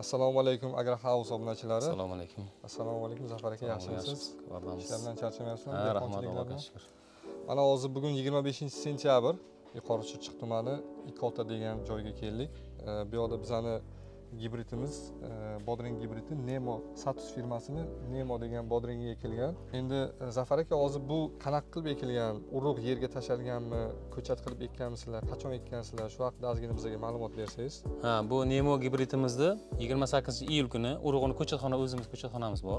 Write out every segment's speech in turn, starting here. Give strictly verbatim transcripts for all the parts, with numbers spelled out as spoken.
Assalomu alaykum Agrohouse obunachilari. Assalomu alaykum. Assalomu alaykum Zafar aka, yaxshimisiz? Ishlar bilan charchamayapsizmi? Ha, rahmat, Allohga shukr. Mana hozir bugun yigirma beshinchi sentyabr, Yuqori Chirchiq tumani Ikota degan joyga keldik. Bu yerda bizani gibridimiz, bodring gibridi Nemo Satus firmasini Nemo degan bodringiga ekilgan. Endi Zafar aka, hozir bu qanaqa qilib ekilgan? Urug' yerga tashalganmi, ko'chat qilib ekkansizlar, qachon ekkansizlar? Shu haqida ozgina bizga ma'lumot bersangiz. Ha, bu Nemo gibridimizda yigirma sakkizinchi iyul kuni urug'ini ko'chatxona, o'zimiz ko'chatxonamiz bor.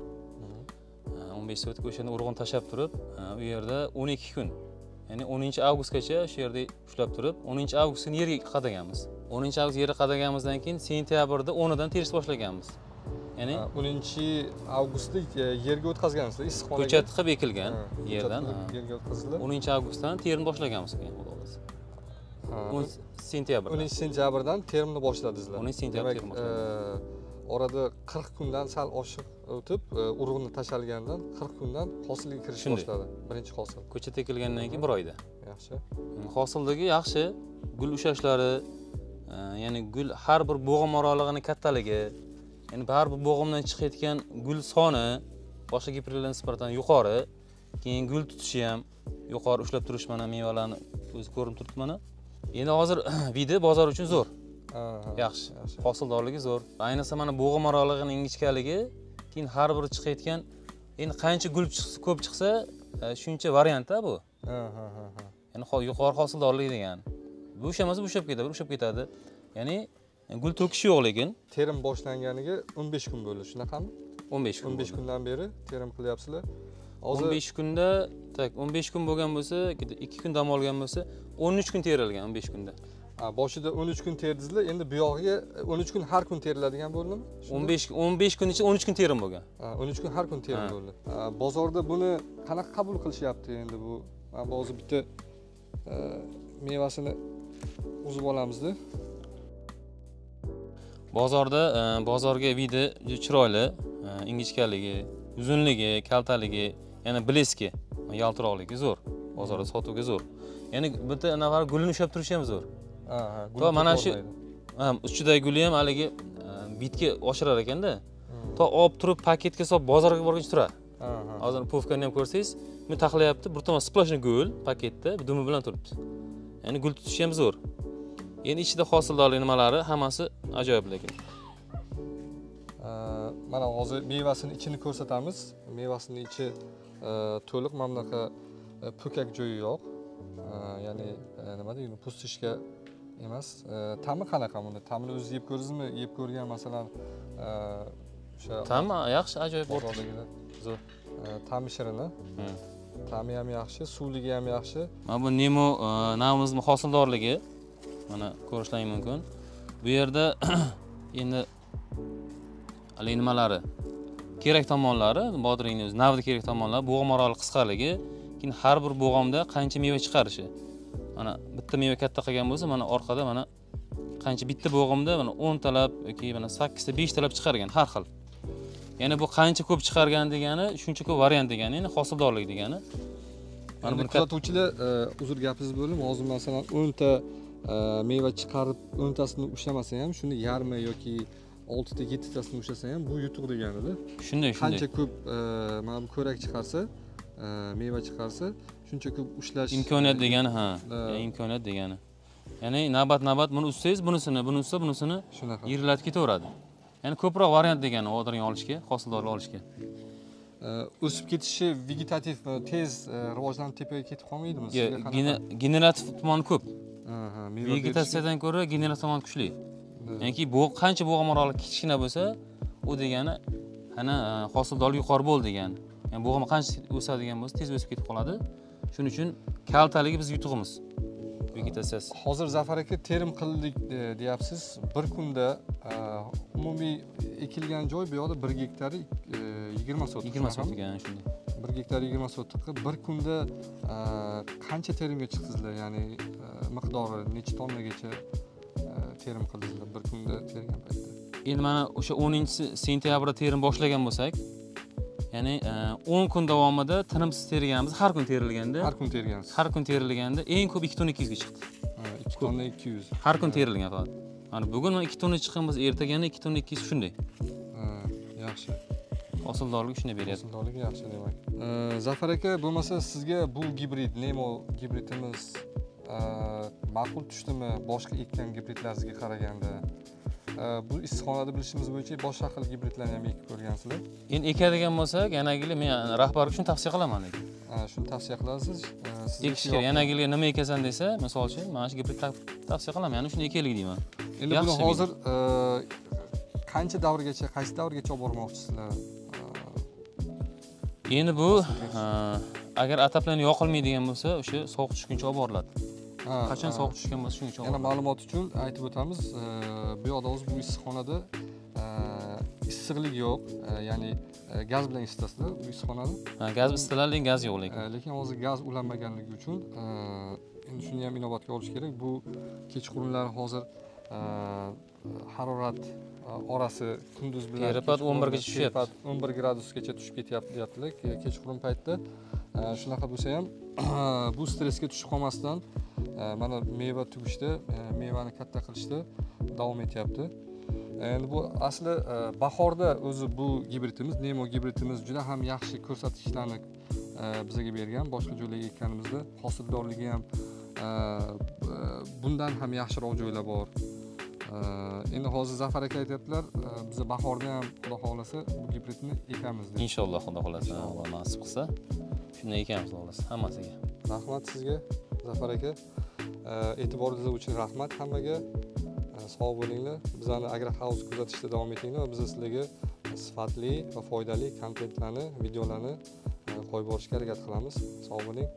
o'n besh sotik o'shani urug'ini tashab turib, u yerda o'n ikki kun, ya'ni o'ninchi avgustgacha shu yerda ushlab turib, o'ninchi avgust kuni yerga qadaganmiz. o'ninchi avgust yerga qadaganimizdan keyin sentyabrda o'nidan terish boshlaganmiz. Ya'ni o'ninchi avgustda yerga o'tkazgansizlar, issiqxonaga. Ko'chat qilib ekilgan yerdan yerga o'tkazildi. o'ninchi avgustdan terimni boshlaganmiz keyin xudo xohlasa. o'n sentyabr. o'ninchi sentyabrdan terimni boshladingizlar. o'ninchi sentyabr terim boshladik. Orada qirq kundan sal oshiq o'tib, urug'ni tashalgandan qirq kundan hosilga kirish boshladi. Birinchi hosil. Ko'chat ekilgandan keyin bir oyda. Yaxshi. Hosildagi yaxshi, gul ushashlari, ya'ni gul har bir bo'g'im oralig'ini kattaligi, ya'ni har bir bo'g'imdan chiqayotgan gul soni boshqa gibridlarga nisbatan yuqori, keyin gul tutishi ham yuqori, ushlab turish mana mevalarni o'zi ko'rinib turibdi mana. Endi hozir vidi bozor uchun zo'r. Yaxshi, hosildorligi zo'r. Ayniqsa mana bo'g'im oralig'ining ingichkaligi, keyin har bir chiqayotgan, endi qancha gul ko'p chiqsa, shuncha variantda bu. Ha, ha, ha, ha. Ya'ni yuqori hosildorlik degan. Bu ushamasa ushab ketadi, ushab ketadi. Ya'ni gul to'kishi yo'q lekin terim boshlanganiga o'n besh kun bo'ldi, shunaqami? o'n besh kun. o'n besh kundan beri terim qilyapsizlar. Hozir o'n besh kunda, tak, o'n besh kun bo'lgan bo'lsa, ikki kun dam olgan bo'lsa, o'n uch kun terilgan o'n besh kunda. Ha, boshida o'n uch kun terdingizlar, endi bu yog'iga o'n uch kun har kun teriladigan bo'ldimi? o'n besh o'n besh kun ichida o'n uch kun terim bo'lgan. Ha, o'n uch kun har kun terim bo'ldi. Bozorda buni qanaqa qabul qilishyapti endi bu? Men hozir bitta mevasini uzib olamizda. Bozorda bozorga vidi chiroyli, ingichkaligi, uzunligi, kaltaligi, yana bleski, yaltiroqligi zo'r. Bozorda sotuvga zo'r. Ya'ni bitta nafar gulni ushlab turishi ham zo'r. Ha, ha, to mana shu ham ustidagi guli ham haligi bitga oshirar ekanda. To olib turib paketga solib bozorga borguncha turadi. Ha, ha. Hozir pufkani ham ko'rsangiz, men taxlayapti, bir tomon splashni gul paketda dumi bilan turibdi. Ya'ni gul tutishi ham zo'r. Endi ichida hosildorlik nimalari hammasi ajoyib lekin. Mana hozir mevasini ichini ko'rsatamiz. Mevasini ichi to'liq mana bunaqa po'kak joyi yo'q. Ya'ni nima deydi, pustishga emas. Ta'mi qanaqa buni? Ta'mini o'zingiz yeb ko'rdingizmi? Yeb ko'rgan masalan o'sha ta'mi yaxshi, ajoyib o'rtadagida zo'r. Ta'mi shirini. Ta'mi ham yaxshi, suvligi ham yaxshi. Mana bu Nemo navimizning hosildorligi mana ko'rishlaring mumkin. Bu yerda endi hali nimalari kerak tomonlari, bodringning o'zi navida kerak tomonlari, bo'g'im oraliq qisqaligi, keyin har bir bo'g'imda qancha meva chiqarishi. Mana bitta meva katta qilgan bo'lsa, mana orqada mana qancha bitta bo'g'imda mana o'n talab yoki mana sakkiz ta, besh talab chiqargan har xil. Ya'ni bu qancha ko'p chiqargan degani, shuncha ko'p variant degani, ya'ni hosildorlik degani. Mana bu kuzatuvchilar, uzr gapingizni bo'lib, hozir masalan o'n ta meva chiqarib o'n tasini ushlamasa ham, shuni yarmi yoki olti ta, yetti tasini ushlasa ham bu yutuq degani-da. Shunday, shunday. Qancha ko'p mana bu ko'rak chiqarsa, meva chiqarsa, shuncha ko'p ushlash imkoniyat degani, ha, imkoniyat degani. Ya'ni navbat-navbat buni ustsangiz, bunisini, buni ustsa, bunisini shunaqa yirilatib ketaveradi. Ya'ni ko'proq variant degani bodring olishga, hosildorlik olishga. O'sib ketishi vegetativ tez rivojlanib tepaga ketib qolmaydimi? Sizga qanaqa? Generativ tomoni ko'p. Ha, ha, vegetatsiyadan ko'ra generativ tomoni kuchli. Ya'ni bu qancha bo'g'im oraliq kichkina bo'lsa, u degani ana hosildorlik yuqori bo'ldi degani. Ya'ni bo'g'im qancha o'sadigan bo'lsa, tez o'sib ketib qoladi. Shuning uchun kaltaligi biz yutug'imiz. Vegetatsiyasi. Hozir Zafar aka terim qildik deyapsiz. Bir kunda umumiy ekilgan joy bu yoqda bir gektari yigirma sotik. yigirma sotik yani shunday. bir gektar yigirma sotikqa bir kunda qancha terimga chiqdingizlar? Ya'ni miqdori necha tonnagacha terim qildingizlar bir kunda tergan paytda? Endi mana o'sha o'ninchi sentyabrda terim boshlagan bo'lsak, ya'ni o'n kun davomida tinimsiz terganimiz har kun terilganda, har kun tergansiz. Har kun terilganda eng ko'p ikki tonna ikki yuz ga chiqdi. ikki tonna ikki yuz. Har kun terilgan faqat. Mana bugun men ikki tonna chiqqan bo'lsa, ertaga yana ikki tonna ikki yuz shunday. Ha, yaxshi. Hosildorlik shunday beryapti. Hosildorligi yaxshi demak. Zafar aka, bo'lmasa sizga bu gibrid, Nemo gibridimiz ma'qul tushdimi boshqa ekkan gibridlaringizga qaraganda? Bu issiqxonada bilishimiz bo'yicha boshqa xil gibridlarni ham ekib ko'rgansizlar. Endi ekadigan bo'lsak, yanagilar men rahbarga shuni tavsiya qilaman lekin. Ha, shuni tavsiya qilasiz. Ekish kerak. Yanagilarga nima ekasan desa, misol uchun, mana shu gibrid tavsiya qilaman. Ya'ni shuni ekaylik deyman. Endi buni hozir qancha davrgacha, qaysi davrgacha olib bormoqchisizlar? Endi bu agar ataplanish yoqilmaydigan bo'lsa, o'sha sovuq tushguncha olib boriladi. Qachon sovuq tushgan bo'lsa shungacha olib. Yana ma'lumot uchun aytib o'tamiz, bu yoqda o'zi bu issiqxonada issiqlik yo'q, ya'ni gaz bilan isitasizlar bu issiqxonani. Ha, gaz isitiladi, lekin gaz yo'q lekin. Lekin hozir gaz ulanmaganligi uchun endi shuni ham inobatga olish kerak. Bu kechqurunlar hozir harorat orasi kunduz bilan tepaat o'n bir gacha tushyapti. o'n bir gradusgacha tushib ketyaptilar kechqurun paytda. Shunaqa bo'lsa ham bu stressga tushib qolmasdan mana meva tugishda, mevani katta qilishda davom etyapti. Endi bu asli bahorda o'zi bu gibridimiz, Nemo gibridimiz juda ham yaxshi ko'rsatkichlarni bizga bergan. Boshqa joylarga ekkanimizda hosildorligi ham bundan ham yaxshiroq joylar bor. Endi hozir Zafar aka aytayaptilar, biz bahorda ham xudo xolasa bu gibridni ekamiz deb. Inshaalloh xudo xolasa, Alloh nasib qilsa, shunday ekamiz xudo xolasa hammasiga. Rahmat sizga, Zafar aka. E'tiboringiz uchun rahmat hammaga. Sog' bo'linglar. Bizani Agrohouse kuzatishda davom etinglar. Biz sizlarga sifatli va foydali kontentlarni, videolarni qo'yib borishga harakat qilamiz. Sog' bo'ling.